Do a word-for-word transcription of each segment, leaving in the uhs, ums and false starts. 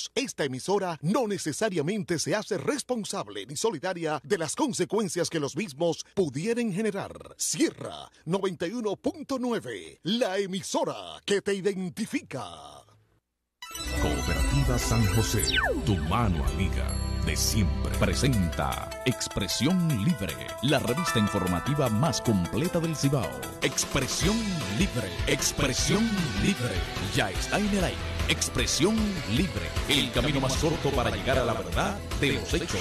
desechos. Esta emisora no necesariamente se hace responsable ni solidaria de las consecuencias que los mismos pudieran generar. Sierra noventa y uno punto nueve, la emisora que te identifica. Cooperativa San José, tu mano amiga de siempre, presenta Expresión Libre, la revista informativa más completa del Cibao. Expresión Libre, Expresión Libre, ya está en el aire. Expresión Libre, el camino más corto para llegar a la verdad de los hechos.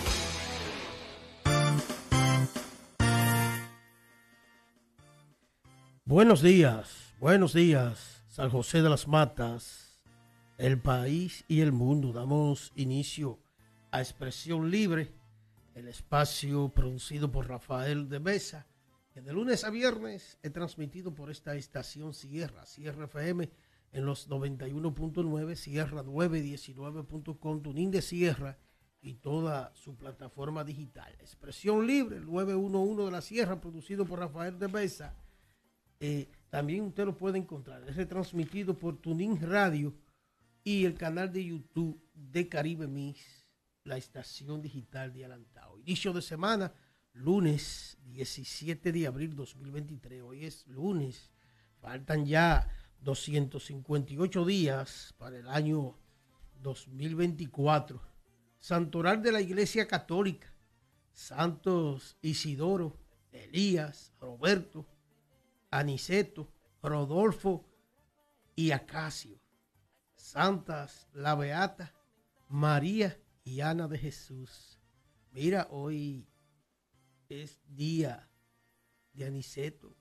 Buenos días, buenos días, San José de las Matas, el país y el mundo. Damos inicio a Expresión Libre, el espacio producido por Rafael de Besa, que de lunes a viernes es transmitido por esta estación Sierra, Sierra F M en los noventa y uno punto nueve, Sierra novecientos diecinueve punto com, Tunín de Sierra y toda su plataforma digital. Expresión Libre, el novecientos once de la Sierra, producido por Rafael de Besa. Eh, también usted lo puede encontrar, es retransmitido por Tunín Radio y el canal de YouTube de Caribe Mix, la estación digital de Alantao. Inicio de semana, lunes diecisiete de abril dos mil veintitrés. Hoy es lunes, faltan ya doscientos cincuenta y ocho días para el año dos mil veinticuatro. Santoral de la Iglesia Católica, Santos Isidoro, Elías, Roberto, Aniceto, Rodolfo y Acacio. Santas la Beata, María y Ana de Jesús. Mira, hoy es día de Aniceto.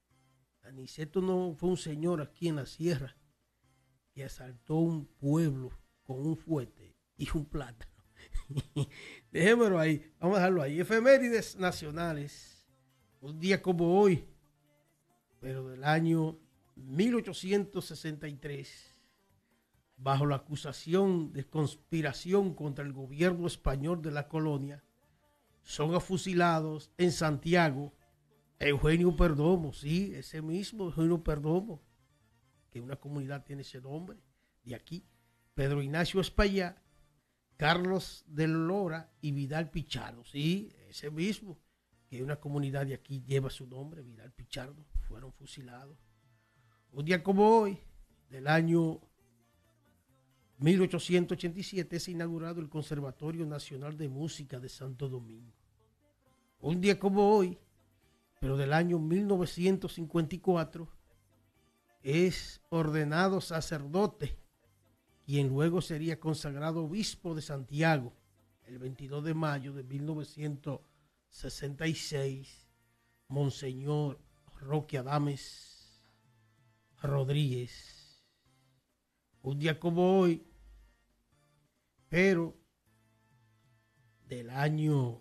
Aniceto no fue un señor aquí en la sierra que asaltó un pueblo con un fuete y un plátano. Dejémoslo ahí, vamos a dejarlo ahí. Efemérides nacionales. Un día como hoy, pero del año mil ochocientos sesenta y tres, bajo la acusación de conspiración contra el gobierno español de la colonia, son afusilados en Santiago Eugenio Perdomo, sí, ese mismo Eugenio Perdomo, que una comunidad tiene ese nombre, de aquí, Pedro Ignacio Espaillá, Carlos de Lora y Vidal Pichardo, sí, ese mismo, que una comunidad de aquí lleva su nombre, Vidal Pichardo, fueron fusilados. Un día como hoy, del año mil ochocientos ochenta y siete, es inaugurado el Conservatorio Nacional de Música de Santo Domingo. Un día como hoy, pero del año mil novecientos cincuenta y cuatro, es ordenado sacerdote, quien luego sería consagrado obispo de Santiago el veintidós de mayo de mil novecientos sesenta y seis, Monseñor Roque Adames Rodríguez. Un día como hoy, pero del año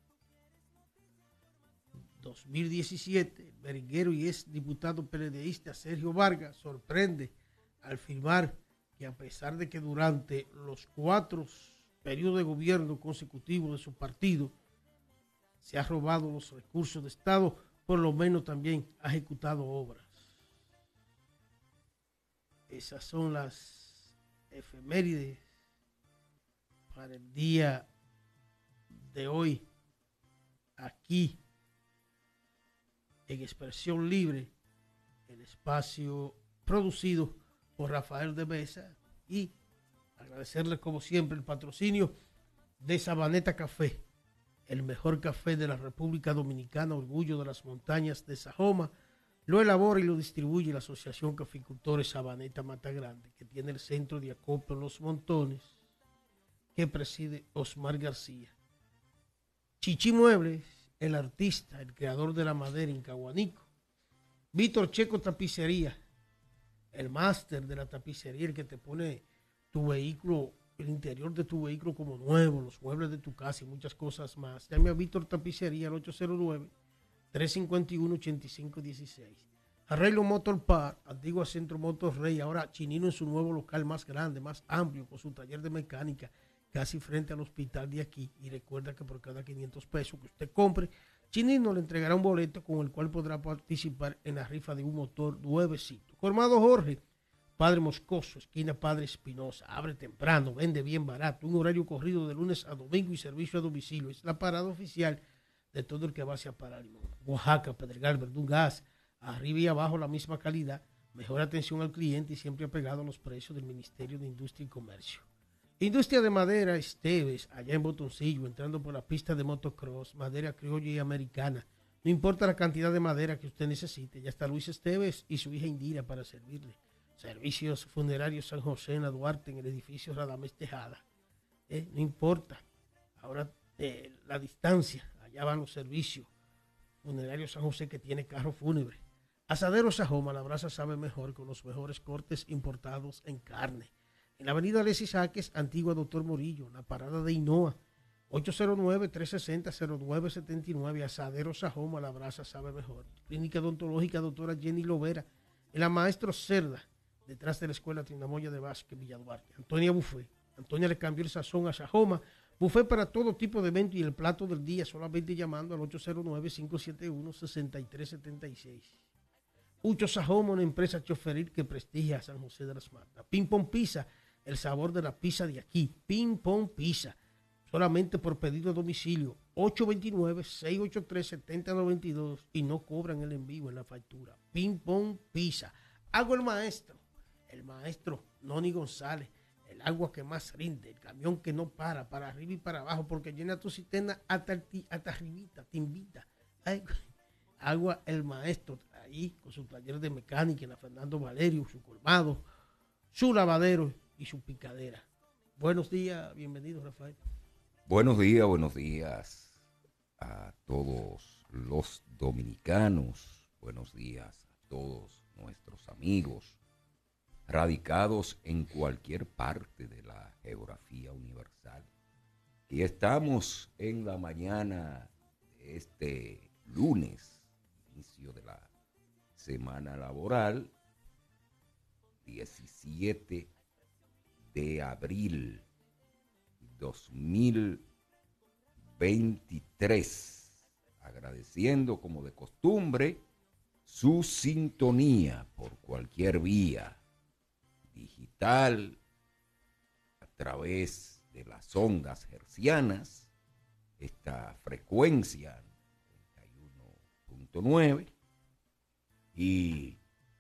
dos mil diecisiete, el merenguero y ex diputado PLDista Sergio Vargas sorprende al afirmar que a pesar de que durante los cuatro periodos de gobierno consecutivos de su partido se ha robado los recursos de Estado, por lo menos también ha ejecutado obras. Esas son las efemérides para el día de hoy, aquí en Expresión Libre, el espacio producido por Rafael de Besa, y agradecerles como siempre el patrocinio de Sabaneta Café, el mejor café de la República Dominicana, orgullo de las montañas de Sajoma. Lo elabora y lo distribuye la Asociación Caficultores Sabaneta Mata Grande, que tiene el centro de acopio en Los Montones, que preside Osmar García. Chichi Muebles, el artista, el creador de la madera en Caguanico. Víctor Checo Tapicería, el máster de la tapicería, el que te pone tu vehículo, el interior de tu vehículo como nuevo, los muebles de tu casa y muchas cosas más. Llame a Víctor Tapicería al ocho cero nueve, tres cinco uno, ocho cinco uno seis. Arreglo Motor Park, antigua Centro Motor Rey, ahora Chinino en su nuevo local más grande, más amplio, con su taller de mecánica, casi frente al hospital de aquí. Y recuerda que por cada quinientos pesos que usted compre, Chinino le entregará un boleto con el cual podrá participar en la rifa de un motor nuevecito. Colmado Jorge, Padre Moscoso, esquina Padre Espinosa. Abre temprano, vende bien barato. Un horario corrido de lunes a domingo y servicio a domicilio. Es la parada oficial de todo el que va hacia Paralimón. Oaxaca, Pedregal, Verdún, Gas. Arriba y abajo la misma calidad. Mejor atención al cliente y siempre apegado a los precios del Ministerio de Industria y Comercio. Industria de Madera Esteves, allá en Botoncillo, entrando por la pista de motocross, madera criolla y americana. No importa la cantidad de madera que usted necesite, ya está Luis Esteves y su hija Indira para servirle. Servicios funerarios San José en la Duarte, en el edificio Radamés Tejada. Eh, no importa. Ahora eh, la distancia, allá van los servicios. Funerarios San José que tiene carro fúnebre. Asadero Sajoma, la brasa sabe mejor con los mejores cortes importados en carne. En la avenida Alexis Sáquez, antigua Doctor Morillo, la parada de Hinoa, ocho cero nueve, tres seis cero, cero nueve siete nueve, Asadero Sajoma, la brasa sabe mejor. Clínica odontológica doctora Jenny Lovera, en la Maestro Cerda, detrás de la Escuela Trinamoya de Vázquez, Villa Duarte. Antonia Buffet, Antonia le cambió el sazón a Sajoma, Buffet para todo tipo de evento y el plato del día, solamente llamando al ocho cero nueve, cinco siete uno, seis tres siete seis. Ucho Sajoma, una empresa choferil que prestigia a San José de las Matas. Ping Pong Pizza, el sabor de la pizza de aquí. Ping Pong Pizza, solamente por pedido a domicilio. ocho dos nueve, seis ocho tres, siete cero nueve dos y no cobran el envío en la factura. Ping Pong Pizza. Hago el maestro, el maestro Noni González, el agua que más rinde, el camión que no para, para arriba y para abajo, porque llena tu cisterna hasta, hasta arribita, te invita. Ay, agua el maestro, ahí con su taller de mecánica en la Fernando Valerio, su colmado, su lavadero y su picadera. Buenos días, bienvenido Rafael. Buenos días, buenos días a todos los dominicanos, buenos días a todos nuestros amigos radicados en cualquier parte de la geografía universal. Y estamos en la mañana de este lunes, inicio de la semana laboral, diecisiete de abril dos mil veintitrés, agradeciendo como de costumbre su sintonía por cualquier vía digital a través de las ondas hercianas, esta frecuencia noventa y uno punto nueve, y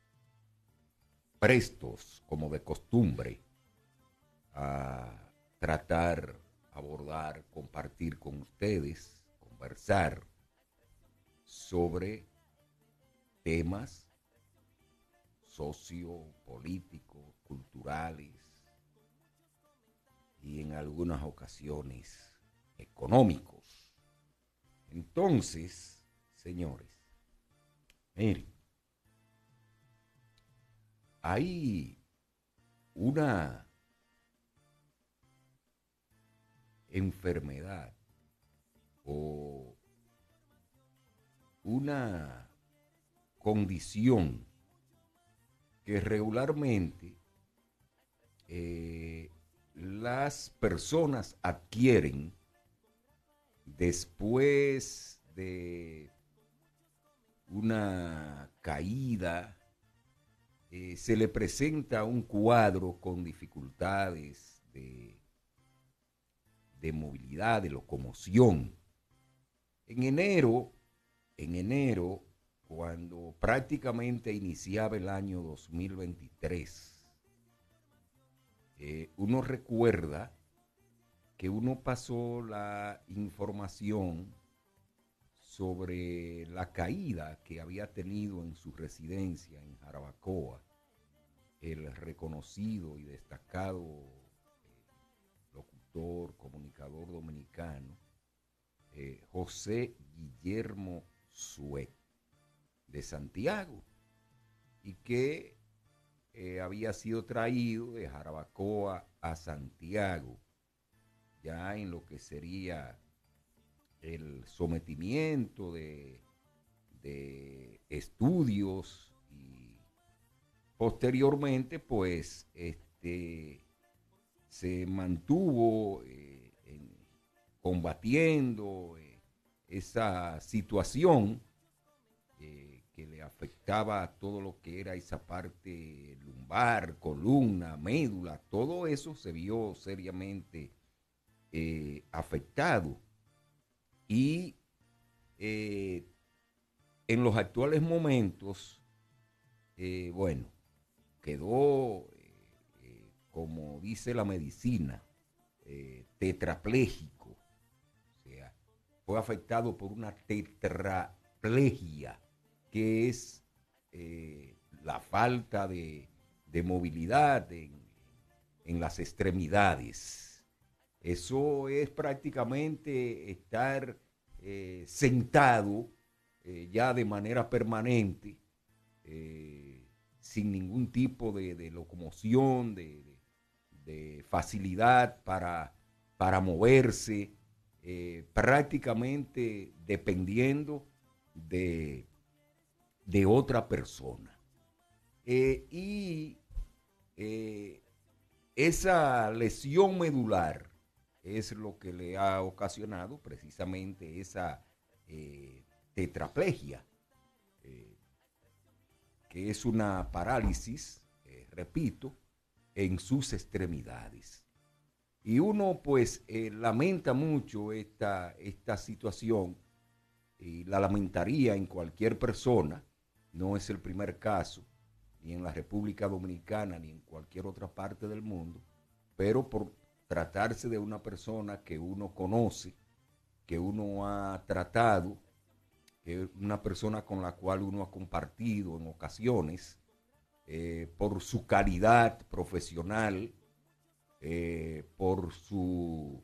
prestos como de costumbre a tratar, abordar, compartir con ustedes, conversar sobre temas sociopolíticos, culturales y en algunas ocasiones económicos. Entonces, señores, miren, hay una enfermedad o una condición que regularmente eh, las personas adquieren después de una caída. Eh, se le presenta un cuadro con dificultades de, de movilidad, de locomoción. En enero, en enero, cuando prácticamente iniciaba el año dos mil veintitrés, eh, uno recuerda que uno pasó la información sobre la caída que había tenido en su residencia en Jarabacoa el reconocido y destacado eh, locutor, comunicador dominicano, eh, José Guillermo Suet, de Santiago, y que eh, había sido traído de Jarabacoa a Santiago, ya en lo que sería el sometimiento de, de estudios, y posteriormente pues este se mantuvo eh, en, combatiendo eh, esa situación eh, que le afectaba a todo lo que era esa parte lumbar, columna, médula, todo eso se vio seriamente eh, afectado. Y eh, en los actuales momentos, eh, bueno, quedó, eh, eh, como dice la medicina, eh, tetrapléjico. O sea, fue afectado por una tetraplegia, que es eh, la falta de, de movilidad en, en las extremidades. Eso es prácticamente estar eh, sentado eh, ya de manera permanente, eh, sin ningún tipo de, de locomoción, de, de, de facilidad para, para moverse, eh, prácticamente dependiendo de, de otra persona. Eh, y eh, esa lesión medular es lo que le ha ocasionado precisamente esa eh, tetraplegia, eh, que es una parálisis, eh, repito, en sus extremidades. Y uno pues eh, lamenta mucho esta, esta situación, y la lamentaría en cualquier persona. No es el primer caso, ni en la República Dominicana, ni en cualquier otra parte del mundo, pero por tratarse de una persona que uno conoce, que uno ha tratado, que es una persona con la cual uno ha compartido en ocasiones, eh, por su calidad profesional, eh, por su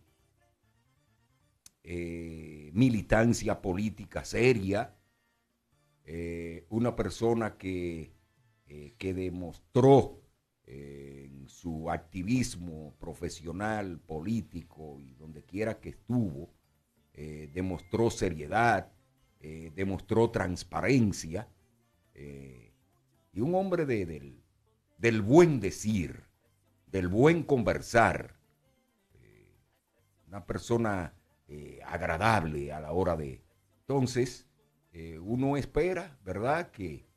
eh, militancia política seria, eh, una persona que, eh, que demostró eh, en su activismo profesional, político y donde quiera que estuvo, eh, demostró seriedad, eh, demostró transparencia, eh, y un hombre de, del, del buen decir, del buen conversar, eh, una persona eh, agradable a la hora de... Entonces, eh, uno espera, ¿verdad?, que,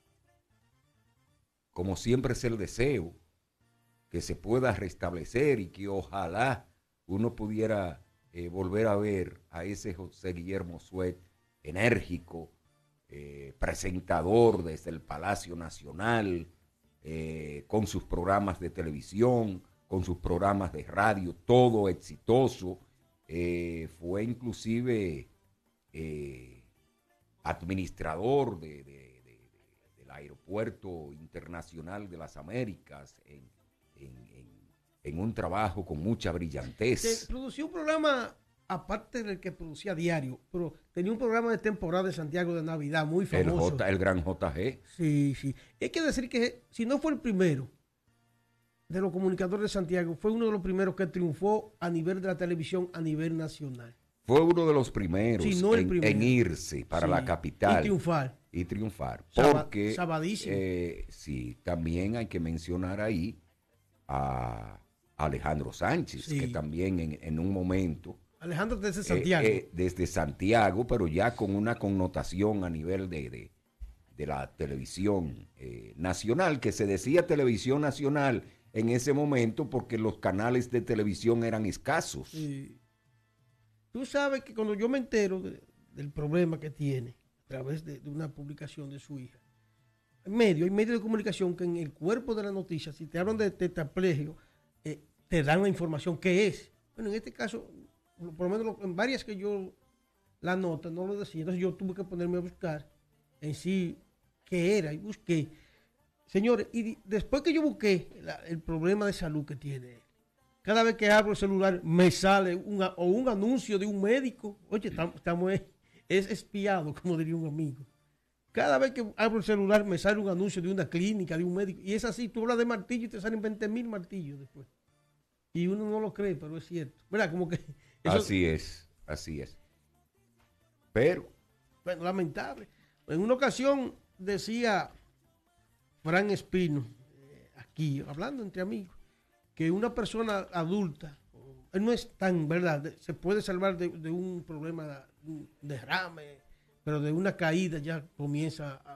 como siempre es el deseo, que se pueda restablecer y que ojalá uno pudiera eh, volver a ver a ese José Guillermo Suet enérgico, eh, presentador desde el Palacio Nacional, eh, con sus programas de televisión, con sus programas de radio, todo exitoso. Eh, fue inclusive eh, administrador de, de, de, de, del Aeropuerto Internacional de las Américas, en, en, en, en un trabajo con mucha brillantez. Se produció un programa, aparte del que producía diario, pero tenía un programa de temporada de Santiago de Navidad muy famoso. El, J, el gran J G. Sí, sí. Y hay que decir que si no fue el primero de los comunicadores de Santiago, fue uno de los primeros que triunfó a nivel de la televisión, a nivel nacional. Fue uno de los primeros, sí, no en, primero. en irse para sí, la capital. Y triunfar. Y triunfar. Saba, porque, sabadísimo. Eh, sí, también hay que mencionar ahí a Alejandro Sánchez, sí. que también en, en un momento... Alejandro desde Santiago. Eh, eh, desde Santiago, pero ya con una connotación a nivel de, de, de la televisión eh, nacional, que se decía televisión nacional en ese momento porque los canales de televisión eran escasos. Sí. Tú sabes que cuando yo me entero de, del problema que tiene a través de, de una publicación de su hija, hay medios, hay medios de comunicación que en el cuerpo de la noticia, si te hablan de tetraplegio, eh, te dan la información que es. Bueno, en este caso, por lo menos en varias que yo la nota no lo decía, entonces yo tuve que ponerme a buscar en sí qué era y busqué. Señores, y después que yo busqué la, el problema de salud que tiene, cada vez que abro el celular me sale una, o un anuncio de un médico. Oye, estamos, estamos es espiado, como diría un amigo. Cada vez que abro el celular me sale un anuncio de una clínica, de un médico. Y es así, tú hablas de martillo y te salen veinte mil martillos después. Y uno no lo cree, pero es cierto. ¿Verdad? Como que... Eso, así es, así es. Pero... Bueno, lamentable. En una ocasión decía Fran Espino, eh, aquí, hablando entre amigos, que una persona adulta, él no es tan, ¿verdad? Se puede salvar de, de un problema, de un derrame, pero de una caída ya comienza a,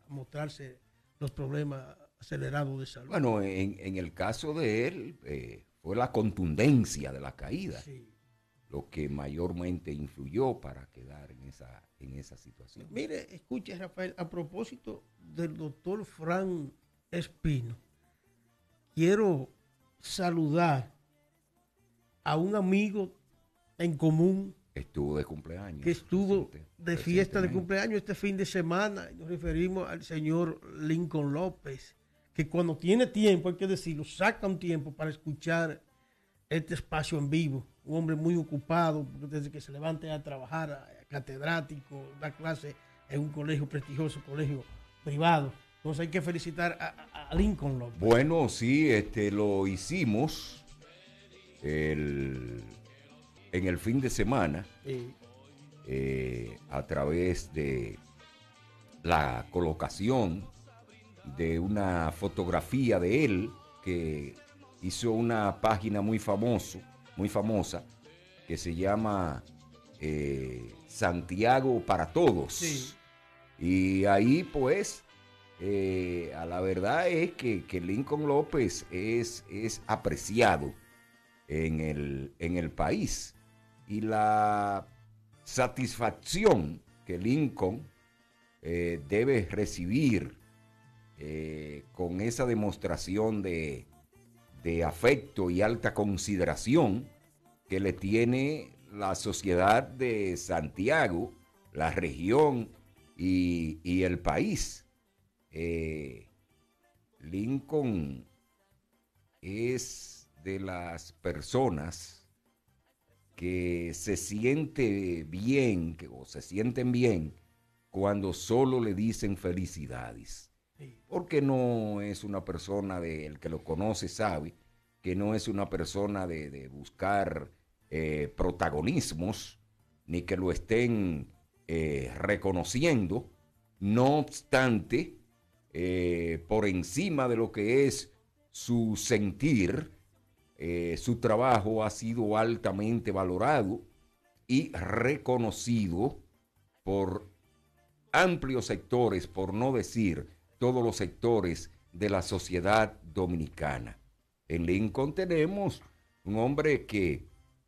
mostrarse los problemas acelerados de salud. Bueno, en, en el caso de él, eh, fue la contundencia de la caída Sí. lo que mayormente influyó para quedar en esa, en esa situación. Mire, escuche, Rafael, a propósito del doctor Fran Espino, quiero saludar a un amigo en común Estuvo de cumpleaños. que estuvo reciente- de fiesta de recientemente. cumpleaños este fin de semana. Nos referimos al señor Lincoln López, que cuando tiene tiempo, hay que decirlo, saca un tiempo para escuchar este espacio en vivo. Un hombre muy ocupado, desde que se levanta a trabajar, a- catedrático, da clase en un colegio prestigioso, colegio privado. Entonces hay que felicitar a, a Lincoln López. Bueno, sí, este, lo hicimos el, en el fin de semana Eh, eh, a través de la colocación de una fotografía de él que hizo una página muy famoso, muy famosa que se llama eh, Santiago para Todos. Sí. Y ahí pues eh, a la verdad es que, que Lincoln López es, es apreciado en el, en el país. Y la satisfacción que Lincoln eh, debe recibir eh, con esa demostración de, de afecto y alta consideración que le tiene la sociedad de Santiago, la región y, y el país. Eh, Lincoln es de las personas que se siente bien, que, o se sienten bien cuando solo le dicen felicidades. Porque no es una persona de, el que lo conoce sabe, que no es una persona de, de buscar eh, protagonismos, ni que lo estén eh, reconociendo. No obstante, eh, por encima de lo que es su sentir, eh, su trabajo ha sido altamente valorado y reconocido por amplios sectores, por no decir todos los sectores de la sociedad dominicana. En Lincoln tenemos un hombre que,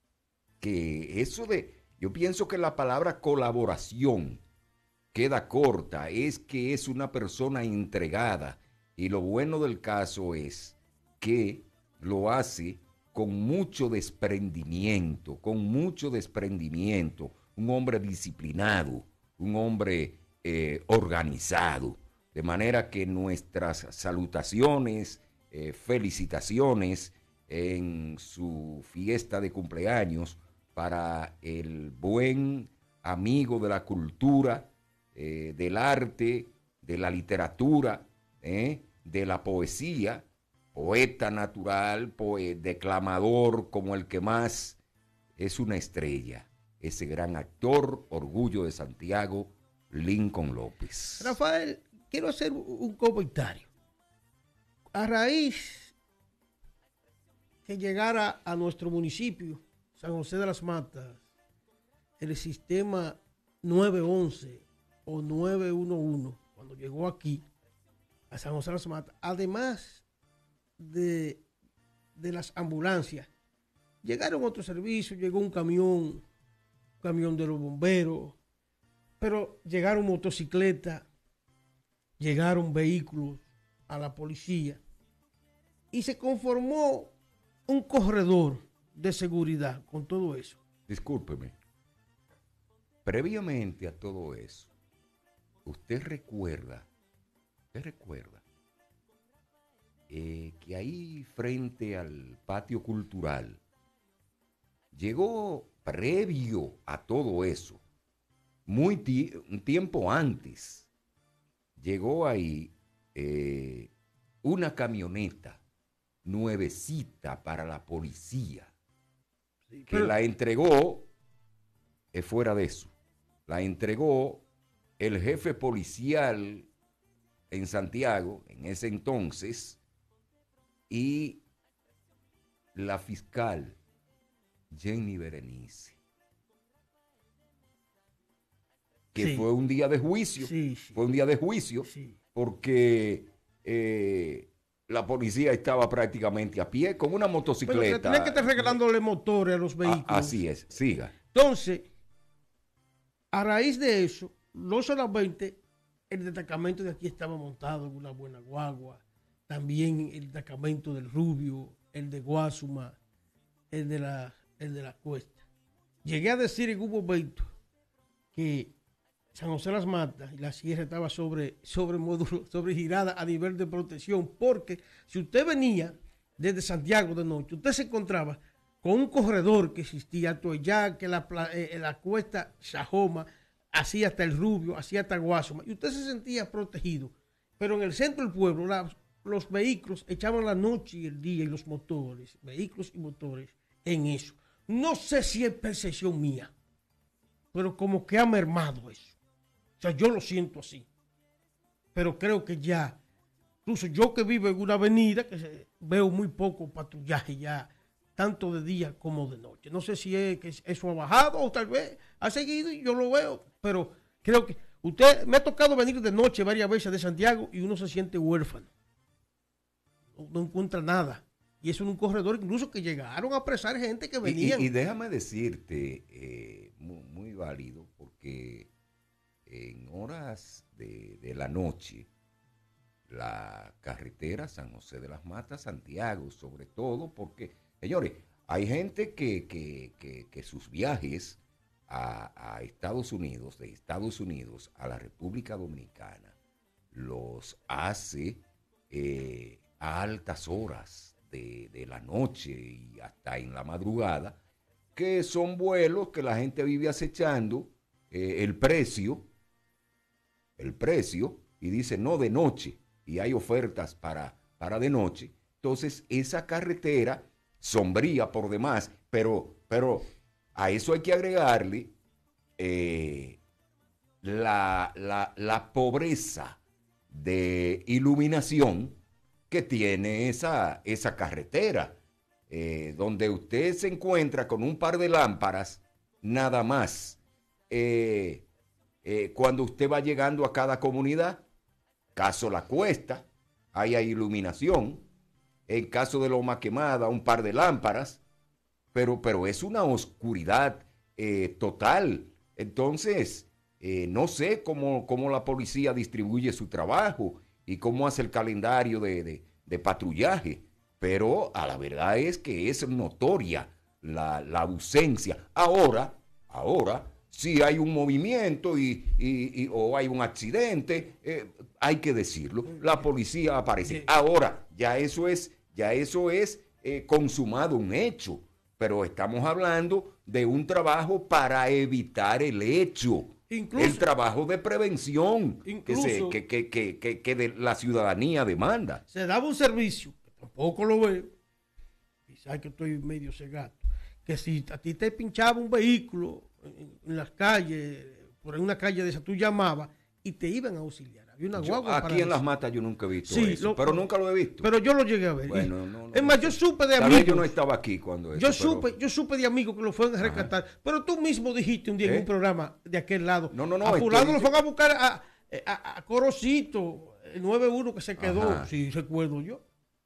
que eso de, yo pienso que la palabra colaboración queda corta, es que es una persona entregada, y lo bueno del caso es que lo hace con mucho desprendimiento, con mucho desprendimiento, un hombre disciplinado, un hombre eh, organizado, de manera que nuestras salutaciones, eh, felicitaciones en su fiesta de cumpleaños para el buen amigo de la cultura, eh, del arte, de la literatura, eh, de la poesía, poeta natural, poe- declamador como el que más, es una estrella, ese gran actor, orgullo de Santiago, Lincoln López. Rafael, quiero hacer un comentario. A raíz que llegara a nuestro municipio, San José de las Matas, el sistema nueve once o nueve once, cuando llegó aquí a San José de las Matas, además de, de las ambulancias, llegaron otros servicios, llegó un camión, un camión de los bomberos, pero llegaron motocicletas, llegaron vehículos a la policía y se conformó un corredor de seguridad con todo eso. Discúlpeme. Previamente a todo eso, usted recuerda, usted recuerda eh, que ahí frente al patio cultural llegó previo a todo eso, muy ti- un tiempo antes, llegó ahí eh, una camioneta nuevecita para la policía, que pero- la entregó, eh, fuera de eso, la entregó el jefe policial en Santiago, en ese entonces, y la fiscal Jenny Berenice, que Sí. fue un día de juicio, Sí, sí. fue un día de juicio, Sí. porque eh, la policía estaba prácticamente a pie con una motocicleta. Pero tenía que estar regalándole motores a los vehículos. A, así es, siga. Entonces, a raíz de eso, no solamente el destacamento de aquí estaba montado en una buena guagua, también el destacamento del Rubio, el de Guasuma, el de la, el de la Cuesta. Llegué a decir en un momento que San José de las Matas y la sierra estaba sobre, sobre módulo, sobre girada a nivel de protección, porque si usted venía desde Santiago de noche, usted se encontraba con un corredor que existía, Toyá, que la, eh, la Cuesta Sajoma, así hasta el Rubio, así hasta Guasuma, y usted se sentía protegido. Pero en el centro del pueblo, la, los vehículos echaban la noche y el día, y los motores, vehículos y motores, en eso. No sé si es percepción mía, pero como que ha mermado eso. O sea, yo lo siento así. Pero creo que ya, incluso yo que vivo en una avenida, que se, veo muy poco patrullaje ya, tanto de día como de noche. No sé si es que eso ha bajado o tal vez ha seguido y yo lo veo, pero creo que usted me ha tocado venir de noche varias veces de Santiago y uno se siente huérfano. No, no encuentra nada. Y es un corredor incluso que llegaron a apresar gente que venían. Y, y, y déjame decirte, eh, muy, muy válido, porque en horas de, de la noche, la carretera San José de las Matas, Santiago, sobre todo, porque, señores, hay gente que, que, que, que sus viajes a, a Estados Unidos, de Estados Unidos a la República Dominicana, los hace eh, a altas horas de, de la noche y hasta en la madrugada, que son vuelos que la gente vive acechando eh, el precio, el precio, y dice no de noche, y hay ofertas para, para de noche. Entonces, esa carretera sombría por demás, pero, pero a eso hay que agregarle eh, la, la, la pobreza de iluminación que tiene esa, esa carretera, eh, donde usted se encuentra con un par de lámparas, nada más. Eh, eh, cuando usted va llegando a cada comunidad, caso La Cuesta, ahí hay iluminación. En caso de Loma Quemada, un par de lámparas, pero, pero es una oscuridad eh, total. Entonces, eh, no sé cómo, cómo la policía distribuye su trabajo y cómo hace el calendario de, de, de patrullaje, pero a la verdad es que es notoria la, la ausencia. Ahora, ahora, si hay un movimiento y, y, y, o hay un accidente, eh, hay que decirlo, la policía aparece. Ahora, ya eso es, ya eso es eh, consumado, un hecho, pero estamos hablando de un trabajo para evitar el hecho. Incluso, el trabajo de prevención incluso, que, se, que, que, que, que, que de la ciudadanía demanda. Se daba un servicio, que tampoco lo veo, quizás que estoy medio cegado, que si a ti te pinchaba un vehículo en, en las calles, por una calle de esa, tú llamabas y te iban a auxiliar. Había una yo, guagua aquí para en eso. Las Matas yo nunca he visto sí, eso, lo, pero nunca lo he visto. Pero yo lo llegué a ver. Bueno, no, no, es más, yo supe de tal amigos. vez yo no estaba aquí cuando eso. Yo pero... supe, yo supe de amigos que lo fueron a rescatar. Ajá. Pero tú mismo dijiste un día ¿Eh? en un programa de aquel lado. No, no, no. A fulano lo fueron a buscar a, a, a Corocito, el nueve uno que se quedó. Ajá. Sí, recuerdo yo.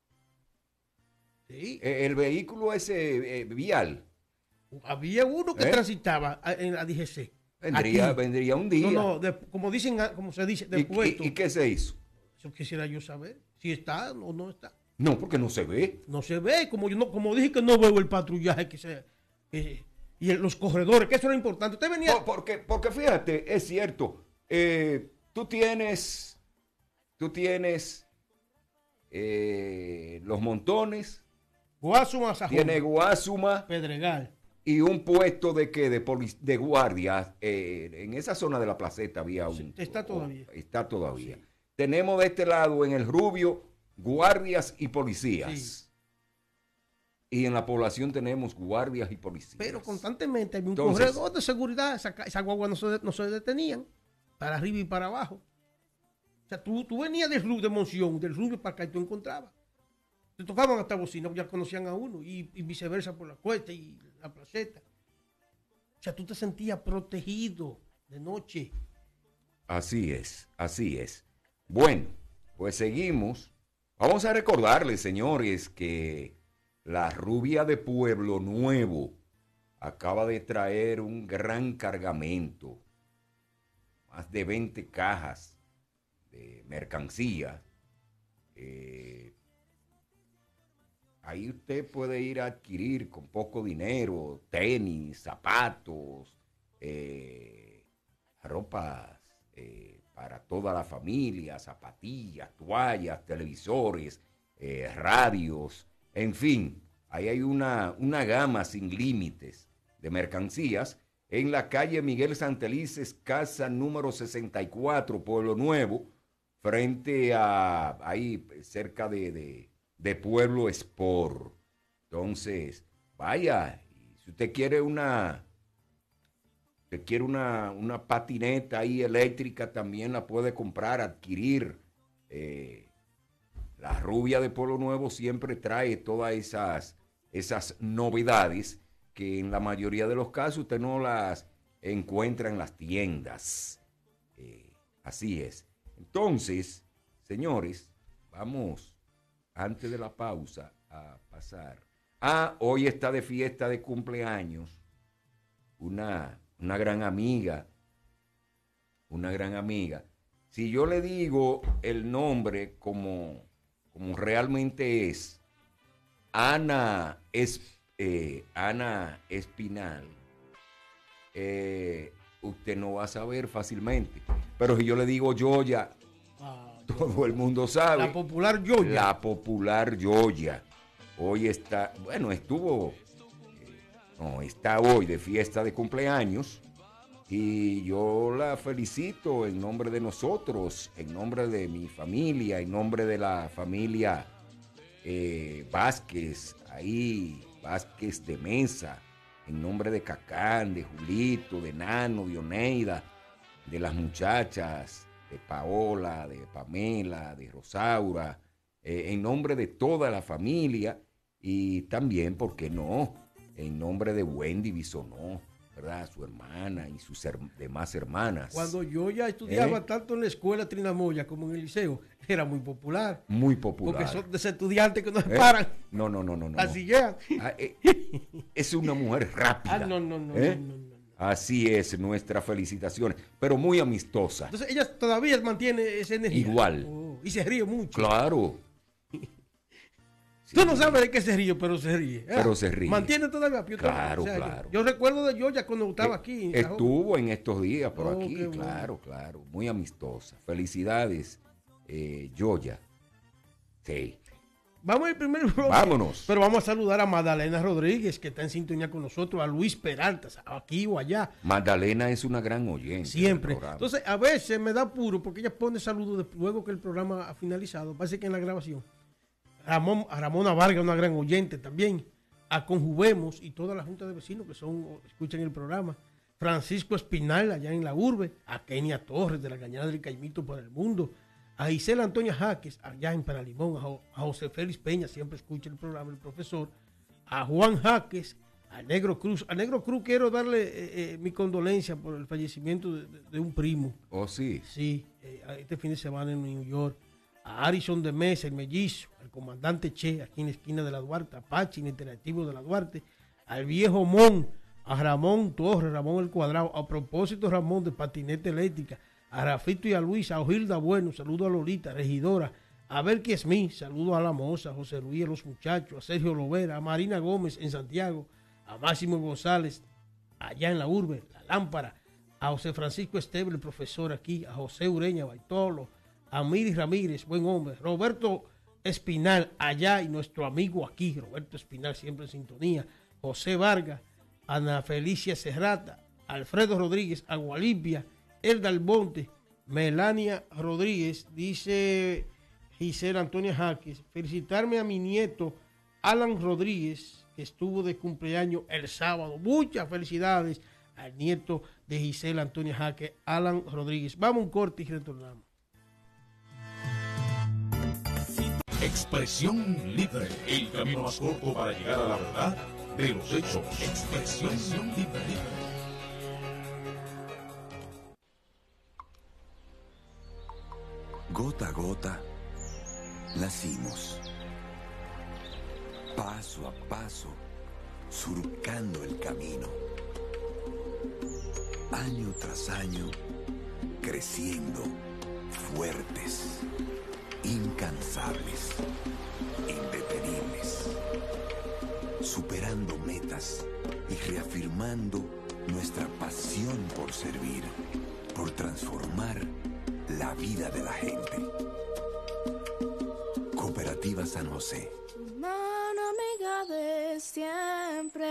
Sí. El vehículo ese eh, vial. Había uno que ¿Eh? transitaba en la D G C. Vendría, vendría un día. No, no, de, como dicen, como se dice, de ¿Y, puesto. ¿Y, ¿Y qué se hizo? Eso quisiera yo saber, si está o no está. No, porque no se ve. No se ve, como yo no, como dije que no veo el patrullaje que se, eh, y el, los corredores, que eso era importante. Usted venía. No, porque, porque fíjate, es cierto. Eh, tú tienes, tú tienes eh, los montones. Guasuma, Sajoma. Tiene Guasuma. Pedregal. Y un puesto de que de, de guardia eh, en esa zona de la placeta había un. Está todavía. Oh, está todavía. Sí. Tenemos de este lado en el Rubio guardias y policías. Sí. Y en la población tenemos guardias y policías. Pero constantemente había un Entonces, corredor de seguridad. Esa, esa guagua no se, no se detenían. Para arriba y para abajo. O sea, tú, tú venías del Rubio de Monción, del Rubio para acá y tú encontrabas. Te tocaban hasta bocina, ya conocían a uno, y, y viceversa por la Cuesta y la placeta. O sea, tú te sentías protegido de noche. Así es, así es. Bueno, pues seguimos. Vamos a recordarles, señores, que la rubia de Pueblo Nuevo acaba de traer un gran cargamento, más de veinte cajas de mercancía. Eh, ahí usted puede ir a adquirir con poco dinero tenis, zapatos, eh, ropas eh, para toda la familia, zapatillas, toallas, televisores, eh, radios, en fin, ahí hay una, una gama sin límites de mercancías en la calle Miguel Santelices, casa número sesenta y cuatro, Pueblo Nuevo, frente a, ahí cerca de, de, de Pueblo Sport. Entonces, vaya, si usted quiere una, usted quiere una, una patineta ahí eléctrica, también la puede comprar, adquirir. Eh, la rubia de Pueblo Nuevo siempre trae todas esas, esas novedades que en la mayoría de los casos usted no las encuentra en las tiendas. Eh, así es. Entonces, señores, vamos, antes de la pausa, a pasar. Ah, hoy está de fiesta de cumpleaños una, una gran amiga, una gran amiga. Si yo le digo el nombre como, como realmente es, Ana, es, eh, Ana Espinal, eh, usted no va a saber fácilmente. Pero si yo le digo Yoya, ah, todo el mundo sabe. La popular Yoya. La popular Yoya. Hoy está, bueno, estuvo, eh, no, está hoy de fiesta de cumpleaños y yo la felicito en nombre de nosotros, en nombre de mi familia, en nombre de la familia eh, Vázquez, ahí, Vázquez de Mesa, en nombre de Cacán, de Julito, de Nano, de Oneida, de las muchachas, de Paola, de Pamela, de Rosaura, eh, en nombre de toda la familia y también, ¿por qué no?, en nombre de Wendy Bisonó, ¿verdad?, su hermana y sus her- demás hermanas. Cuando yo ya estudiaba ¿Eh? tanto en la escuela Trinamoya como en el liceo, era muy popular. Muy popular. Porque son de esos estudiantes que no se ¿Eh? paran. No, no, no, no. no. Así llegan. Ah, eh, es una mujer rápida. Ah, no, no, no, ¿Eh? no, no, no. Así es, nuestras felicitaciones, pero muy amistosa. Entonces ella todavía mantiene esa energía. Igual. Oh, y se ríe mucho. Claro. Tú Sí. no sabes de qué se ríe, pero se ríe. ¿eh? Pero se ríe. Mantiene todavía. Yo Claro, o sea, claro. Yo, yo recuerdo de Yoya cuando estaba Eh, aquí. Estuvo en estos días por Oh, aquí, qué bueno. claro, claro. Muy amistosa. Felicidades, eh, Yoya. Sí. Vamos al primer bloque. Vámonos. Pero vamos a saludar a Magdalena Rodríguez, que está en sintonía con nosotros, a Luis Peralta, aquí o allá. Magdalena es una gran oyente. Siempre. del programa. Entonces, a veces me da apuro porque ella pone saludos de- luego que el programa ha finalizado. Parece que en la grabación. Ramón, a Ramona Vargas, una gran oyente también. A Conjuvemos y toda la Junta de Vecinos que son escuchan el programa. Francisco Espinal, allá en la urbe. A Kenia Torres, de la Cañada del Caimito para el Mundo. A Isela Antonia Jaques, allá en Paralimón. A, Jo- a José Félix Peña, siempre escucha el programa, el profesor. A Juan Jaques, a Negro Cruz. A Negro Cruz quiero darle eh, eh, mi condolencia por el fallecimiento de, de- de un primo. Oh, sí. Sí, eh, este fin de semana en New York. A Arison de Mesa, el mellizo, al comandante Che, aquí en la esquina de la Duarte, a Pachi, en el interactivo de la Duarte, al viejo Mon, a Ramón Torres, Ramón el Cuadrado, a propósito Ramón de patineta eléctrica, a Rafito y a Luis, a Ojilda Bueno, saludo a Lolita, regidora, a Belki Smith, saludo a la moza, a José Luis, a los muchachos, a Sergio Lovera, a Marina Gómez en Santiago, a Máximo González, allá en la urbe, la Lámpara, a José Francisco Estebre, el profesor aquí, a José Ureña, Baitolo, a Miri Ramírez, buen hombre, Roberto Espinal, allá y nuestro amigo aquí, Roberto Espinal, siempre en sintonía, José Vargas, Ana Felicia Serrata, Alfredo Rodríguez, Agualimpia, Elda Almonte, Melania Rodríguez, dice Gisela Antonia Jaques, felicitarme a mi nieto Alan Rodríguez, que estuvo de cumpleaños el sábado. Muchas felicidades al nieto de Gisela Antonia Jaques, Alan Rodríguez. Vamos a un corte y retornamos. Expresión libre, el camino más corto para llegar a la verdad de los hechos. Expresión libre. Gota a gota, nacimos. Paso a paso, surcando el camino. Año tras año, creciendo, fuertes, incansables, indetenibles. Superando metas y reafirmando nuestra pasión por servir, por transformar la vida de la gente. Cooperativa San José. Mano amiga de siempre.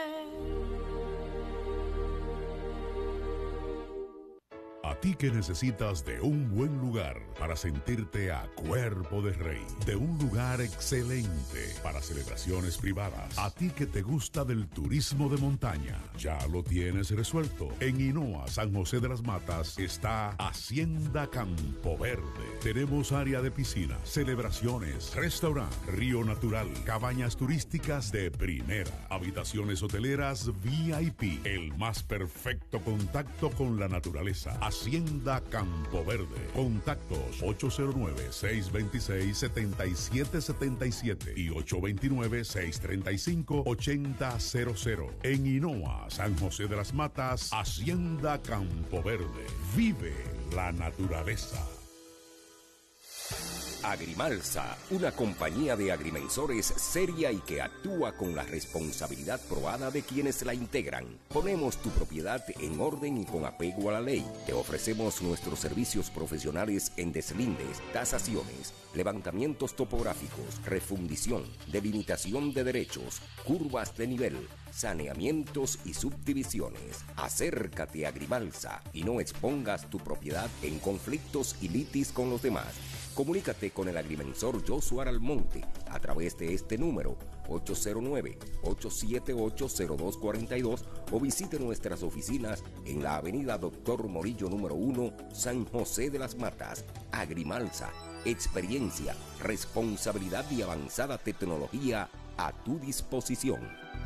A ti que necesitas de un buen lugar para sentirte a cuerpo de rey, de un lugar excelente para celebraciones privadas, a ti que te gusta del turismo de montaña, ya lo tienes resuelto. En Hinoa, San José de las Matas, está Hacienda Campo Verde. Tenemos área de piscina, celebraciones, restaurante, río natural, cabañas turísticas de primera, habitaciones hoteleras V I P, el más perfecto contacto con la naturaleza. Hacienda Campo Verde. Contactos ocho cero nueve, seis dos seis, siete siete siete siete y ocho dos nueve, seis tres cinco, ocho cero cero cero. En Hinoa, San José de las Matas, Hacienda Campo Verde. Vive la naturaleza. Agrimalsa, una compañía de agrimensores seria y que actúa con la responsabilidad probada de quienes la integran. Ponemos tu propiedad en orden y con apego a la ley. Te ofrecemos nuestros servicios profesionales en deslindes, tasaciones, levantamientos topográficos, refundición, delimitación de derechos, curvas de nivel, saneamientos y subdivisiones. Acércate a Agrimalsa y no expongas tu propiedad en conflictos y litis con los demás. Comunícate con el agrimensor Joshua Almonte a través de este número ocho cero nueve, ocho siete ocho, cero dos cuatro dos o visite nuestras oficinas en la avenida Doctor Morillo número uno, San José de las Matas. Agrimalsa, experiencia, responsabilidad y avanzada tecnología a tu disposición.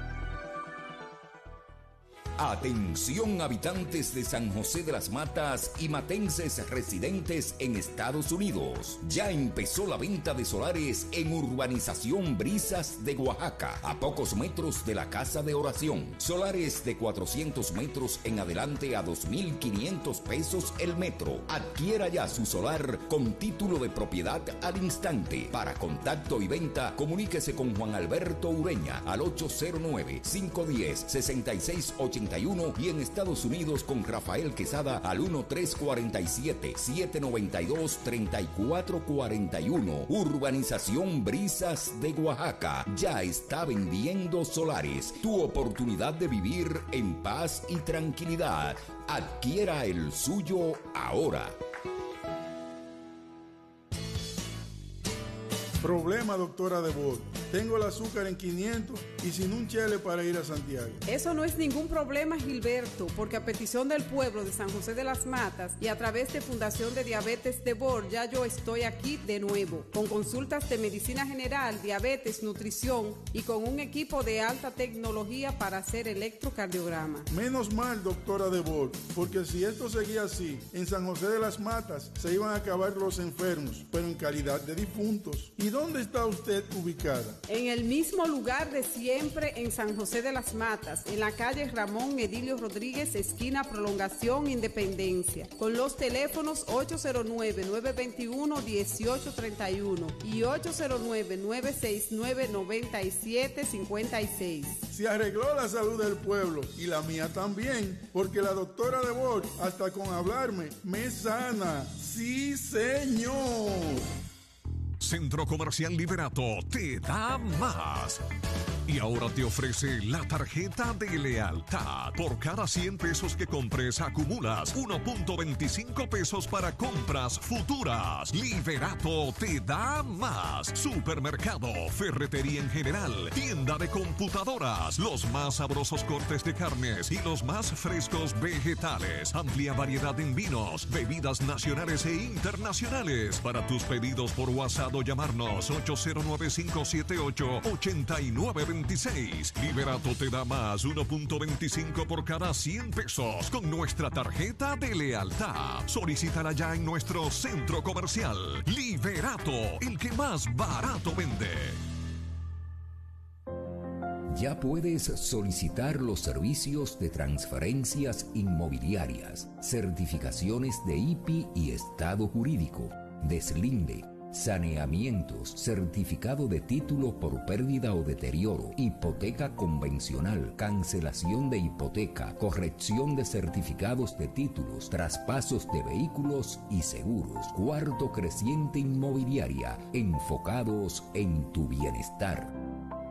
Atención habitantes de San José de las Matas y matenses residentes en Estados Unidos. Ya empezó la venta de solares en Urbanización Brisas de Oaxaca, a pocos metros de la Casa de Oración. Solares de cuatrocientos metros en adelante a dos mil quinientos pesos el metro. Adquiera ya su solar con título de propiedad al instante. Para contacto y venta, comuníquese con Juan Alberto Ureña al ocho cero nueve, cinco uno cero, seis seis ocho uno y en Estados Unidos con Rafael Quesada al uno tres cuatro siete, siete nueve dos, tres cuatro cuatro uno. Urbanización Brisas de Oaxaca ya está vendiendo solares. Tu oportunidad de vivir en paz y tranquilidad. Adquiera el suyo ahora. Problema, doctora Debord. Tengo el azúcar en quinientos y sin un chele para ir a Santiago. Eso no es ningún problema, Gilberto, porque a petición del pueblo de San José de las Matas y a través de Fundación de Diabetes Debord, ya yo estoy aquí de nuevo, con consultas de medicina general, diabetes, nutrición y con un equipo de alta tecnología para hacer electrocardiograma. Menos mal, doctora Debord, porque si esto seguía así, en San José de las Matas se iban a acabar los enfermos, pero en calidad de difuntos. ¿Y dónde está usted ubicada? En el mismo lugar de siempre en San José de las Matas, en la calle Ramón Edilio Rodríguez, esquina Prolongación Independencia, con los teléfonos ocho cero nueve, nueve dos uno, uno ocho tres uno y ocho cero nueve, nueve seis nueve, nueve siete cinco seis. Se arregló la salud del pueblo y la mía también, porque la doctora Debord, hasta con hablarme, me sana. ¡Sí, señor! Centro Comercial Liberato te da más. Y ahora te ofrece la tarjeta de lealtad. Por cada cien pesos que compres, acumulas uno punto veinticinco pesos para compras futuras. Liberato te da más. Supermercado, ferretería en general, tienda de computadoras, los más sabrosos cortes de carnes y los más frescos vegetales. Amplia variedad en vinos, bebidas nacionales e internacionales. Para tus pedidos por WhatsApp o llamarnos ocho cero nueve, cinco siete ocho, ocho nueve dos veintiséis. Liberato te da más uno punto veinticinco por cada cien pesos con nuestra tarjeta de lealtad. Solicítala ya en nuestro centro comercial. Liberato, el que más barato vende. Ya puedes solicitar los servicios de transferencias inmobiliarias, certificaciones de I P I y estado jurídico, deslinde, saneamientos, certificado de título por pérdida o deterioro, hipoteca convencional, cancelación de hipoteca, corrección de certificados de títulos, traspasos de vehículos y seguros. Cuarto Creciente Inmobiliaria, enfocados en tu bienestar.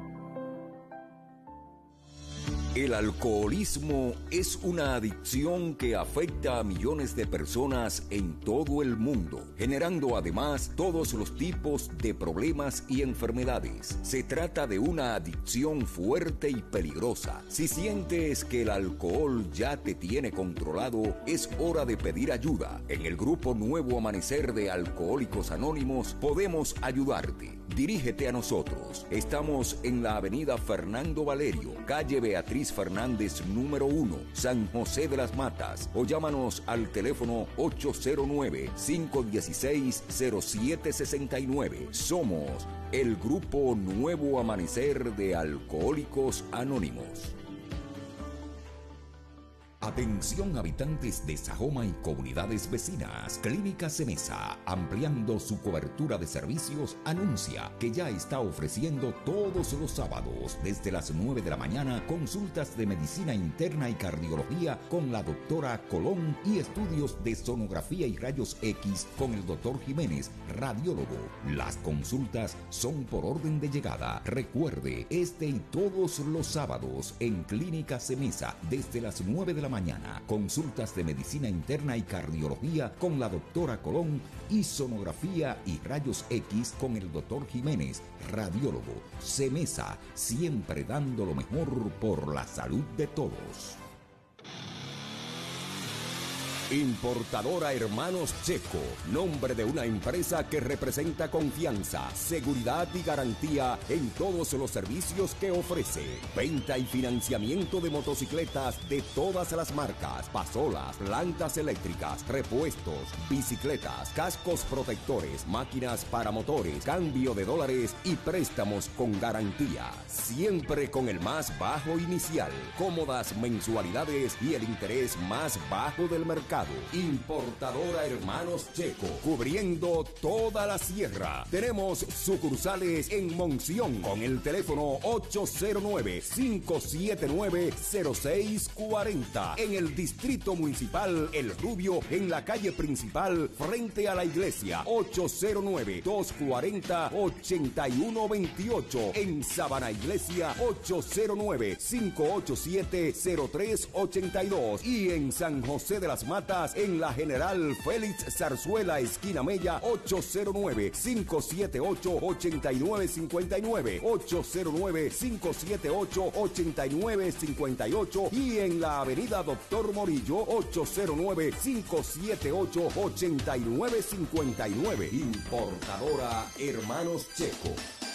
El alcoholismo es una adicción que afecta a millones de personas en todo el mundo, generando además todos los tipos de problemas y enfermedades. Se trata de una adicción fuerte y peligrosa. Si sientes que el alcohol ya te tiene controlado, es hora de pedir ayuda. En el grupo Nuevo Amanecer de Alcohólicos Anónimos podemos ayudarte. Dirígete a nosotros. Estamos en la avenida Fernando Valerio, calle Beatriz Fernández número uno, San José de las Matas, o llámanos al teléfono ocho cero nueve, cinco uno seis, cero siete seis nueve. Somos el grupo Nuevo Amanecer de Alcohólicos Anónimos. Atención habitantes de Sajoma y comunidades vecinas. Clínica Semesa, ampliando su cobertura de servicios, anuncia que ya está ofreciendo todos los sábados desde las nueve de la mañana consultas de medicina interna y cardiología con la doctora Colón y estudios de sonografía y rayos X con el doctor Jiménez, radiólogo. Las consultas son por orden de llegada. Recuerde, este y todos los sábados en Clínica Semesa desde las nueve de la mañana, consultas de medicina interna y cardiología con la doctora Colón y sonografía y rayos X con el doctor Jiménez, radiólogo. Semesa, siempre dando lo mejor por la salud de todos. Importadora Hermanos Checo, nombre de una empresa que representa confianza, seguridad y garantía en todos los servicios que ofrece. Venta y financiamiento de motocicletas de todas las marcas, pasolas, plantas eléctricas, repuestos, bicicletas, cascos protectores, máquinas para motores, cambio de dólares y préstamos con garantía. Siempre con el más bajo inicial, cómodas mensualidades y el interés más bajo del mercado. Importadora Hermanos Checo, cubriendo toda la sierra. Tenemos sucursales en Monción con el teléfono ocho cero nueve, cinco siete nueve, cero seis cuatro cero. En el Distrito Municipal El Rubio, en la calle principal frente a la iglesia, ocho cero nueve, dos cuatro cero, ocho uno dos ocho. En Sabana Iglesia, ocho cero nueve, cinco ocho siete, cero tres ocho dos. Y en San José de las Matas, en la General Félix Zarzuela, esquina Mella, ocho cero nueve, cinco siete ocho, ocho nueve cinco nueve, ocho cero nueve, cinco siete ocho, ocho nueve cinco ocho. Y en la avenida Doctor Morillo, ocho cero nueve, cinco siete ocho, ocho nueve cinco nueve. Importadora Hermanos Checo.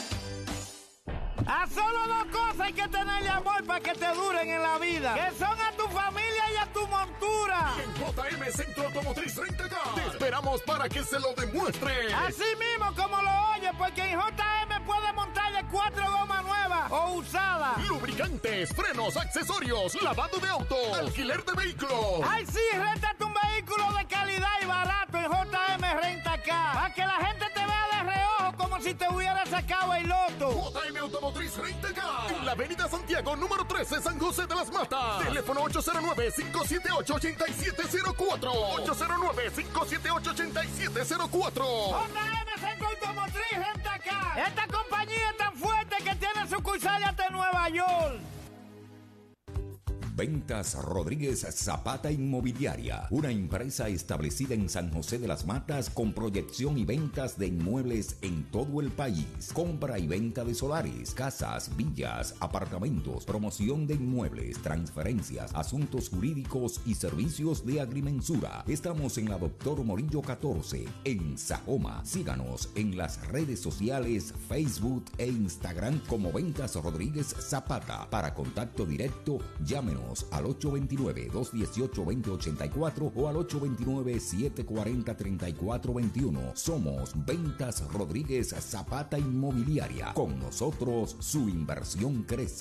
A solo dos cosas hay que tenerle amor para que te duren en la vida, que son a tu familia y a tu montura. Y en J M Centro Automotriz Rentacar te esperamos para que se lo demuestres. Así mismo como lo oye, porque en J M puede montarle cuatro gomas nuevas o usadas, lubricantes, frenos, accesorios, lavado de auto, alquiler de vehículos. Ay, sí, réntate un vehículo de calidad y barato en J M Rentacar, para que la gente te vea de reojo como si te hubiera sacado el loto. J M Automotriz Rentacar, en la avenida Santiago, número trece, San José de las Matas. Teléfono ocho cero nueve, cinco siete ocho, ocho siete cero cuatro. ocho cero nueve, cinco siete ocho, ocho siete cero cuatro. J M Centro Automotriz Rentacar. Esta compañía es tan fuerte que tiene sucursales hasta Nueva York. Ventas Rodríguez Zapata Inmobiliaria, una empresa establecida en San José de las Matas con proyección y ventas de inmuebles en todo el país. Compra y venta de solares, casas, villas, apartamentos, promoción de inmuebles, transferencias, asuntos jurídicos y servicios de agrimensura. Estamos en la Doctor Morillo catorce, en Sajoma. Síganos en las redes sociales, Facebook e Instagram como Ventas Rodríguez Zapata. Para contacto directo, llámenos al ocho dos nueve, dos uno ocho, dos cero ocho cuatro o al ocho dos nueve, siete cuatro cero, tres cuatro dos uno. Somos Ventas Rodríguez Zapata Inmobiliaria. Con nosotros, su inversión crece.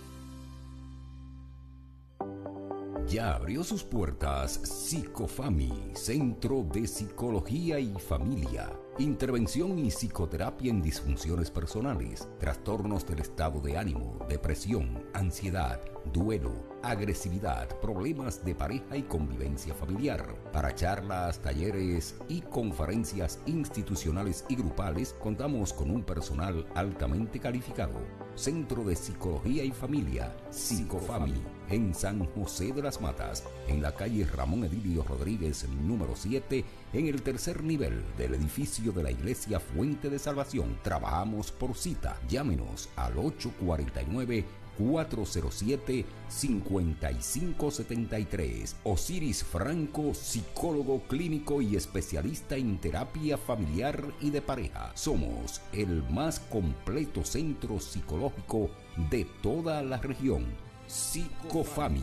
Ya abrió sus puertas Psicofami, Centro de Psicología y Familia. Intervención y psicoterapia en disfunciones personales, trastornos del estado de ánimo, depresión, ansiedad, duelo, agresividad, problemas de pareja y convivencia familiar. Para charlas, talleres y conferencias institucionales y grupales, contamos con un personal altamente calificado. Centro de Psicología y Familia, Psicofami, en San José de las Matas, en la calle Ramón Edilio Rodríguez, número siete, en el tercer nivel del edificio de la Iglesia Fuente de Salvación. Trabajamos por cita. Llámenos al ocho cuatro nueve, cuatro cero siete, cinco cinco siete tres. Osiris Franco, psicólogo clínico y especialista en terapia familiar y de pareja. Somos el más completo centro psicológico de toda la región. Psicofami.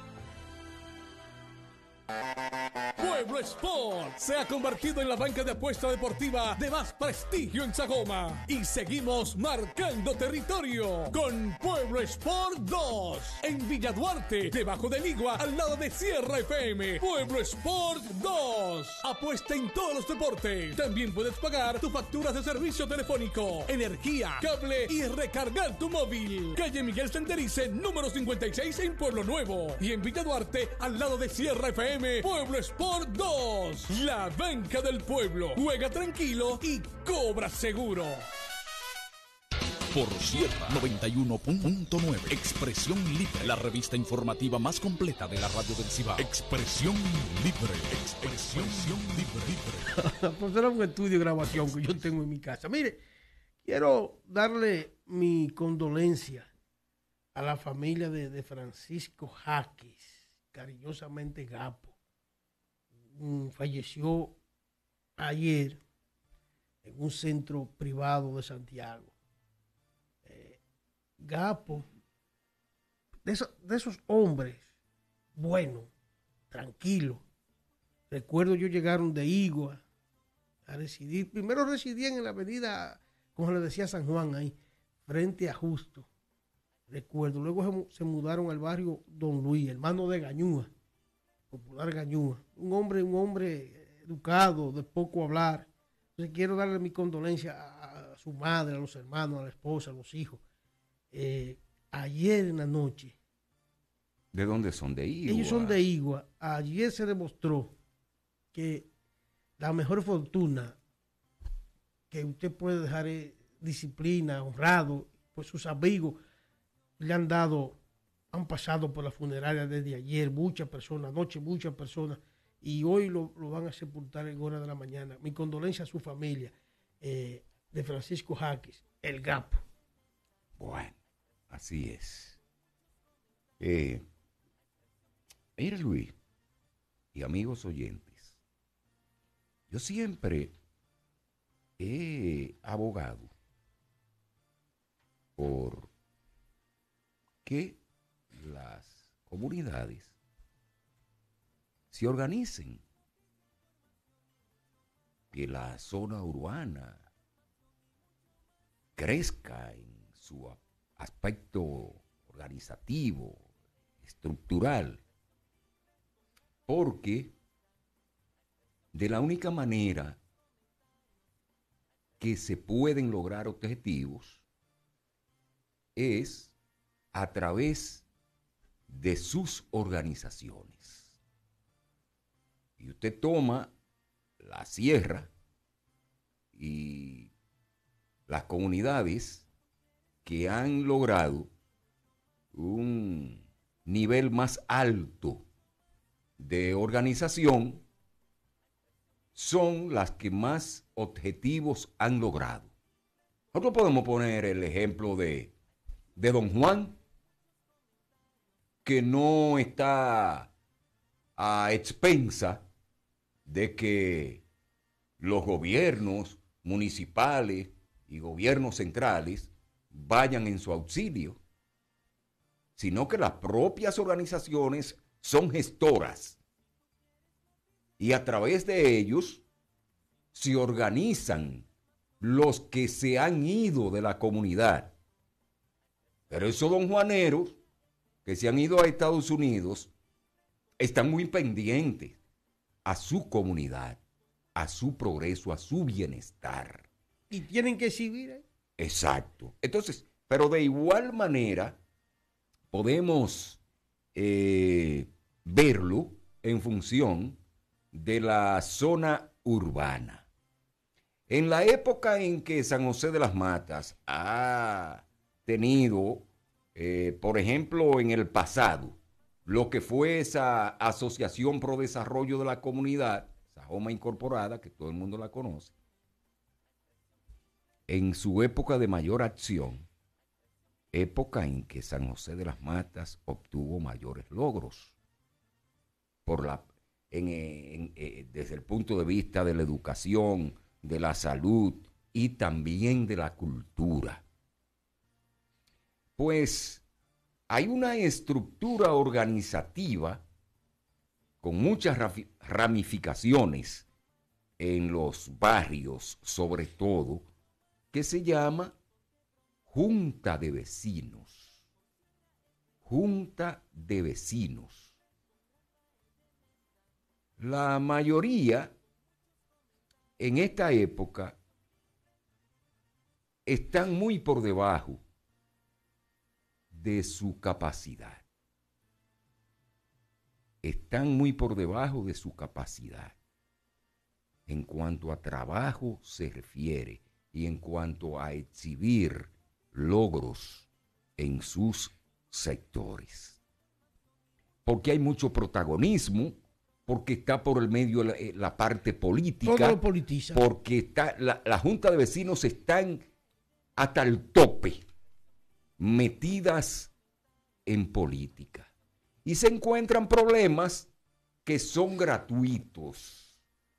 Pueblo Sport se ha convertido en la banca de apuesta deportiva de más prestigio en Sajoma y seguimos marcando territorio con Pueblo Sport dos en Villa Duarte, debajo del Igua, al lado de Sierra F M. Pueblo Sport dos, apuesta en todos los deportes. También puedes pagar tus facturas de servicio telefónico, energía, cable y recargar tu móvil. Calle Miguel Senderice, número cincuenta y seis en Pueblo Nuevo, y en Villa Duarte, al lado de Sierra F M. Pueblo Sport dos, la banca del pueblo. Juega tranquilo y cobra seguro. Por Sierra noventa y uno punto nueve, Expresión Libre, la revista informativa más completa de la radio del Cibao. Expresión Libre, Expresión Libre. Pues era un estudio de grabación que yo tengo en mi casa. Mire, quiero darle mi condolencia a la familia de, de Francisco Jaques, cariñosamente Gapo. Um, falleció ayer en un centro privado de Santiago. Eh, Gapo, de, eso, de esos hombres buenos, tranquilos. Recuerdo yo llegaron de Igua a residir. Primero residían en la avenida, como le decía San Juan, ahí, frente a Justo. Recuerdo. Luego se, se mudaron al barrio Don Luis, hermano de Gañúa, popular Gañúa. Un hombre, un hombre educado, de poco hablar. Entonces quiero darle mi condolencia a, a su madre, a los hermanos, a la esposa, a los hijos. Eh, ayer en la noche. ¿De dónde son? ¿De Igua? Ellos son de Igua. Ayer se demostró que la mejor fortuna que usted puede dejar es disciplina, honrado, pues sus amigos le han dado, han pasado por la funeraria desde ayer, muchas personas, anoche muchas personas, y hoy lo, lo van a sepultar en hora de la mañana. Mi condolencia a su familia, eh, de Francisco Jaques, el Gapo. Bueno, así es. Eh, mire, Luis, y amigos oyentes, yo siempre he abogado por que las comunidades se organicen, que la zona urbana crezca en su aspecto organizativo, estructural, porque de la única manera que se pueden lograr objetivos es a través de sus organizaciones. Y usted toma la sierra y las comunidades que han logrado un nivel más alto de organización son las que más objetivos han logrado. Nosotros podemos poner el ejemplo de, de Don Juan, que no está a expensa de que los gobiernos municipales y gobiernos centrales vayan en su auxilio, sino que las propias organizaciones son gestoras y a través de ellos se organizan los que se han ido de la comunidad. Pero esos donjuaneros que se han ido a Estados Unidos están muy pendientes a su comunidad, a su progreso, a su bienestar. Y tienen que exhibir ahí. Exacto. Entonces, pero de igual manera podemos eh, verlo en función de la zona urbana. En la época en que San José de las Matas ha tenido, eh, por ejemplo, en el pasado, lo que fue esa Asociación Pro Desarrollo de la Comunidad, Sajoma Incorporada, que todo el mundo la conoce, en su época de mayor acción, época en que San José de las Matas obtuvo mayores logros por la, en, en, en, desde el punto de vista de la educación, de la salud y también de la cultura. Pues hay una estructura organizativa con muchas ramificaciones en los barrios, sobre todo, que se llama Junta de Vecinos. Junta de Vecinos. La mayoría en esta época están muy por debajo de su capacidad. Están muy por debajo de su capacidad en cuanto a trabajo se refiere y en cuanto a exhibir logros en sus sectores. Porque hay mucho protagonismo, porque está por el medio la, la parte política. Todo lo politiza. Porque está, la, la Junta de Vecinos están hasta el tope, metidas en política. Y se encuentran problemas que son gratuitos.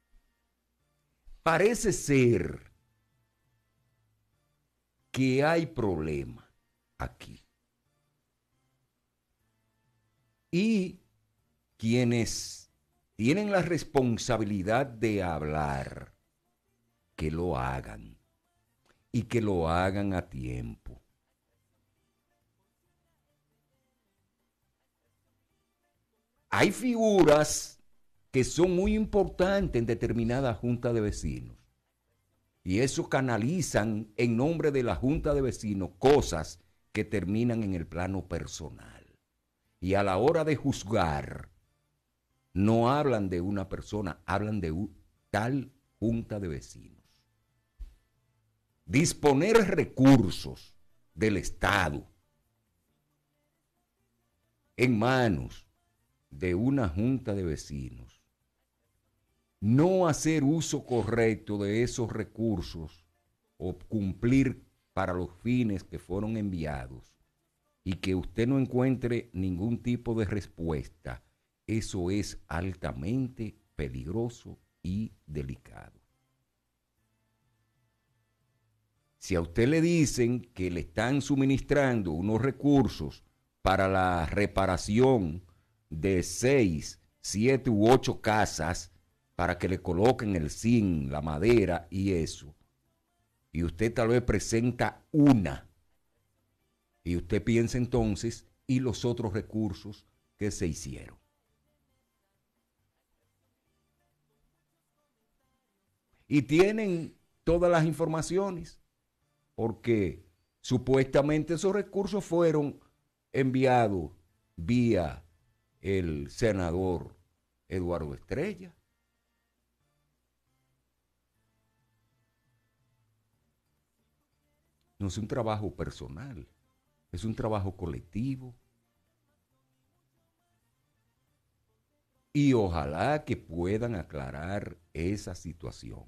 Parece ser que hay problema aquí. Y quienes tienen la responsabilidad de hablar, que lo hagan y que lo hagan a tiempo. Hay figuras que son muy importantes en determinada junta de vecinos y eso canalizan en nombre de la junta de vecinos cosas que terminan en el plano personal. Y a la hora de juzgar, no hablan de una persona, hablan de un, tal junta de vecinos. Disponer recursos del Estado en manos de una junta de vecinos, no hacer uso correcto de esos recursos o cumplir para los fines que fueron enviados y que usted no encuentre ningún tipo de respuesta, eso es altamente peligroso y delicado. Si a usted le dicen que le están suministrando unos recursos para la reparación de seis, siete u ocho casas para que le coloquen el zinc, la madera y eso, y usted tal vez presenta una, y usted piensa entonces, ¿y los otros recursos que se hicieron? Y tienen todas las informaciones, porque supuestamente esos recursos fueron enviados vía el senador Eduardo Estrella. No es un trabajo personal, es un trabajo colectivo. Y ojalá que puedan aclarar esa situación.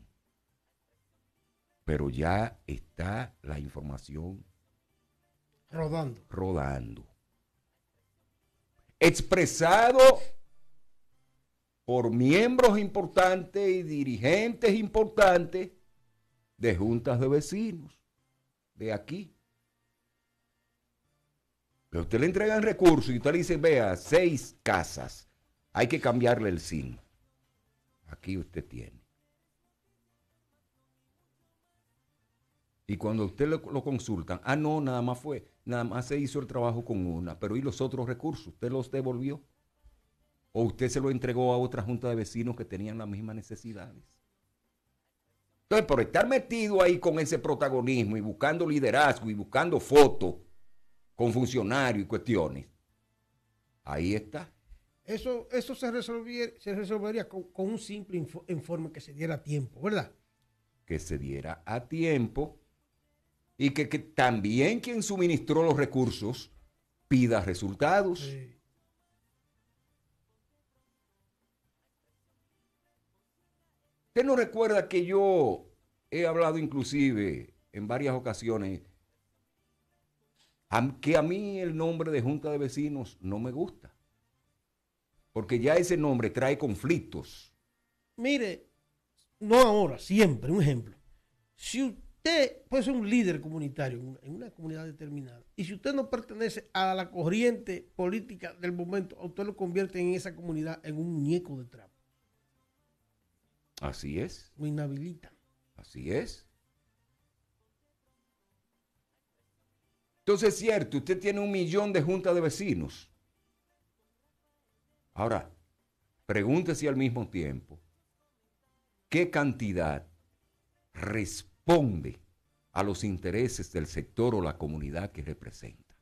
Pero ya está la información rodando. rodando. Expresado por miembros importantes y dirigentes importantes de juntas de vecinos de aquí. Que usted le entregan recursos y usted le dice, vea, seis casas, hay que cambiarle el S I N. Aquí usted tiene. Y cuando usted lo, lo consultan, ah, no, nada más fue, nada más se hizo el trabajo con una, pero ¿y los otros recursos? ¿Usted los devolvió? ¿O usted se lo entregó a otra junta de vecinos que tenían las mismas necesidades? Entonces, por estar metido ahí con ese protagonismo y buscando liderazgo y buscando fotos con funcionarios y cuestiones, ahí está. Eso, eso se, resolviera, se resolvería con, con un simple info, informe que se diera a tiempo, ¿verdad? Que se diera a tiempo y que, que también quien suministró los recursos pida resultados. Sí. ¿Usted no recuerda que yo he hablado inclusive en varias ocasiones que a mí el nombre de Junta de Vecinos no me gusta? Porque ya ese nombre trae conflictos. Mire, no ahora, siempre, un ejemplo. Si usted puede ser un líder comunitario en una comunidad determinada y si usted no pertenece a la corriente política del momento, usted lo convierte en esa comunidad en un muñeco de trapo. Así es. Lo inhabilita. Así es. Entonces es cierto, usted tiene un millón de juntas de vecinos. Ahora, pregúntese al mismo tiempo, ¿qué cantidad responde a los intereses del sector o la comunidad que representa?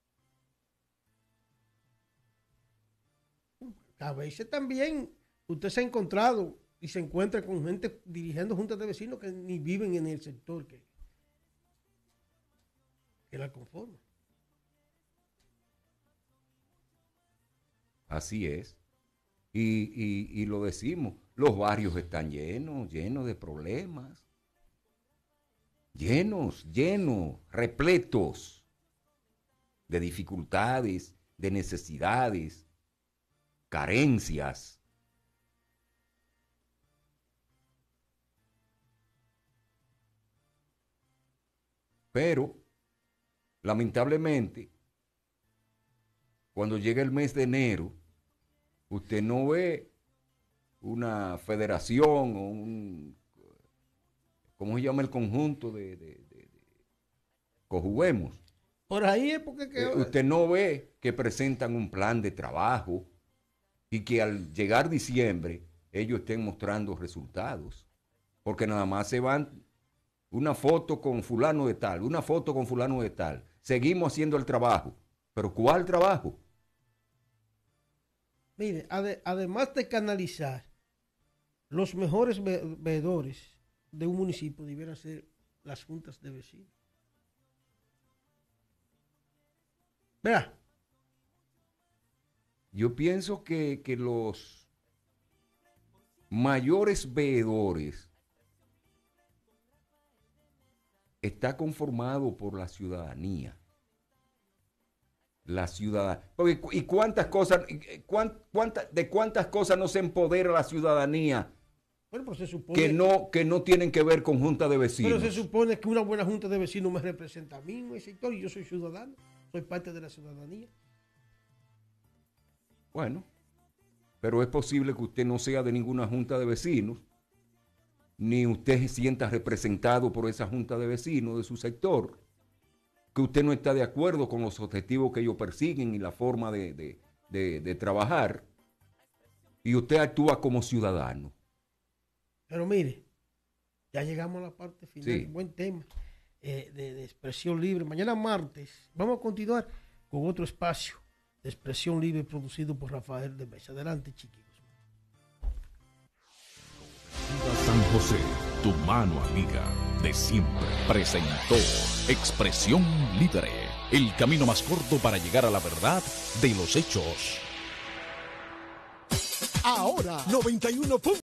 A veces también usted se ha encontrado y se encuentra con gente dirigiendo juntas de vecinos que ni viven en el sector que, que la conforma. Así es. Y, y, y lo decimos, los barrios están llenos, llenos de problemas. Llenos, llenos, repletos de dificultades, de necesidades, carencias. Pero, lamentablemente, cuando llega el mes de enero, usted no ve una federación o un, ¿cómo se llama el conjunto de, de, de, de Cojuguemos? Por ahí es porque... Que... Eh, usted no ve que presentan un plan de trabajo y que al llegar diciembre ellos estén mostrando resultados. Porque nada más se van una foto con fulano de tal, una foto con fulano de tal. Seguimos haciendo el trabajo. ¿Pero cuál trabajo? Mire, ade, además de canalizar, los mejores ve veedores de un municipio debieran ser las juntas de vecinos. Vea. Yo pienso que, que los mayores veedores está conformado por la ciudadanía. La ciudadanía. ¿Y cuántas cosas, cuántas, de cuántas cosas no se empodera la ciudadanía? Bueno, pues se supone, que, no, que no tienen que ver con junta de vecinos. Pero se supone que una buena junta de vecinos me representa a mí en el sector y yo soy ciudadano, soy parte de la ciudadanía. Bueno, pero es posible que usted no sea de ninguna junta de vecinos, ni usted se sienta representado por esa junta de vecinos de su sector, que usted no está de acuerdo con los objetivos que ellos persiguen y la forma de, de, de, de trabajar, y usted actúa como ciudadano. Pero mire, ya llegamos a la parte final. Sí. Buen tema eh, de, de expresión libre. Mañana martes vamos a continuar con otro espacio de expresión libre producido por Rafael de Mesa. Adelante, chiquillos. San José, tu mano amiga de siempre, presentó Expresión Libre, el camino más corto para llegar a la verdad de los hechos. Ahora, noventa y uno punto